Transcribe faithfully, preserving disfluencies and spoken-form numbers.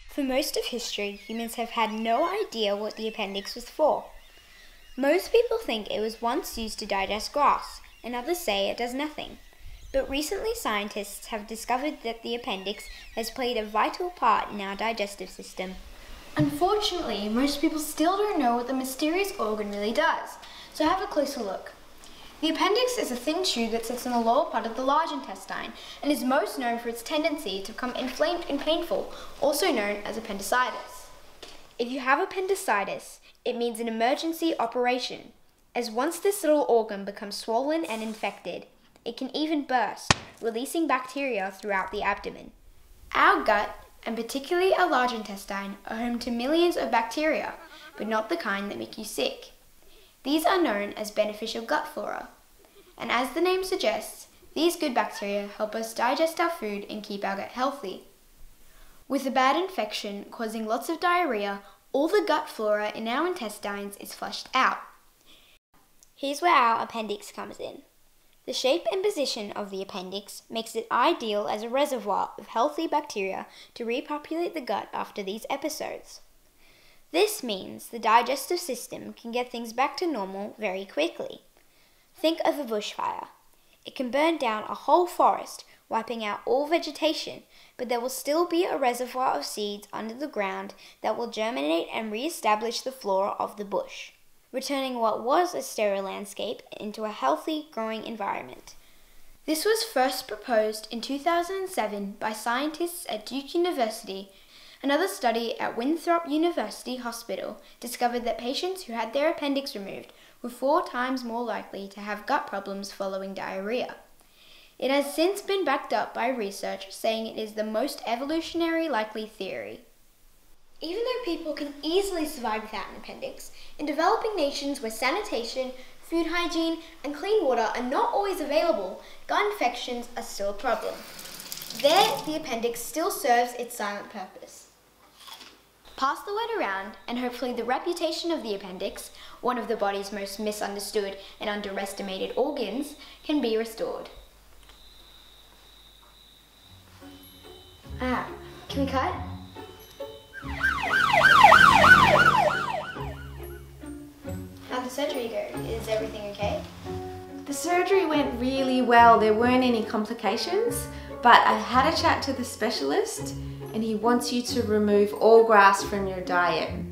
For most of history, humans have had no idea what the appendix was for. Most people think it was once used to digest grass, and others say it does nothing. But recently scientists have discovered that the appendix has played a vital part in our digestive system. Unfortunately, most people still don't know what the mysterious organ really does, so have a closer look. The appendix is a thin tube that sits in the lower part of the large intestine and is most known for its tendency to become inflamed and painful, also known as appendicitis. If you have appendicitis, it means an emergency operation, as once this little organ becomes swollen and infected, it can even burst, releasing bacteria throughout the abdomen. Our gut, and particularly our large intestine, are home to millions of bacteria, but not the kind that make you sick. These are known as beneficial gut flora, and as the name suggests, these good bacteria help us digest our food and keep our gut healthy. With a bad infection causing lots of diarrhea, all the gut flora in our intestines is flushed out. Here's where our appendix comes in. The shape and position of the appendix makes it ideal as a reservoir of healthy bacteria to repopulate the gut after these episodes. This means the digestive system can get things back to normal very quickly. Think of a bushfire. It can burn down a whole forest, wiping out all vegetation, but there will still be a reservoir of seeds under the ground that will germinate and re-establish the flora of the bush, returning what was a sterile landscape into a healthy, growing environment. This was first proposed in two thousand seven by scientists at Duke University. Another study at Winthrop University Hospital discovered that patients who had their appendix removed were four times more likely to have gut problems following diarrhea. It has since been backed up by research saying it is the most evolutionary likely theory. Even though people can easily survive without an appendix, in developing nations where sanitation, food hygiene, and clean water are not always available, gut infections are still a problem. There, the appendix still serves its silent purpose. Pass the word around, and hopefully the reputation of the appendix, one of the body's most misunderstood and underestimated organs, can be restored. Ah, can we cut? How'd the surgery go? Is everything okay? The surgery went really well. There weren't any complications, but I had a chat to the specialist and he wants you to remove all grass from your diet.